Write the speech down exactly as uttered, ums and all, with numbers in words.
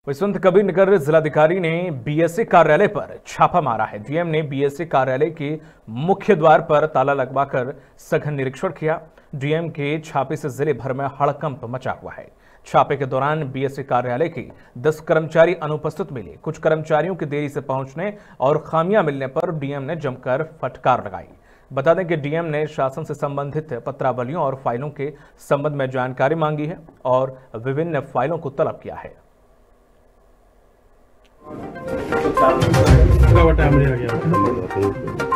संत कबीर नगर जिलाधिकारी ने बीएसए कार्यालय पर छापा मारा है। डीएम ने बीएसए कार्यालय के मुख्य द्वार पर ताला लगवाकर सघन निरीक्षण किया। डीएम के छापे से जिले भर में हड़कंप मचा हुआ है। छापे के दौरान बीएसए कार्यालय के दस कर्मचारी अनुपस्थित मिले। कुछ कर्मचारियों की देरी से पहुंचने और खामियां मिलने पर डीएम ने जमकर फटकार लगाई। बता दें कि डीएम ने शासन से संबंधित पत्रावलियों और फाइलों के संबंध में जानकारी मांगी है और विभिन्न फाइलों को तलब किया है। टाइम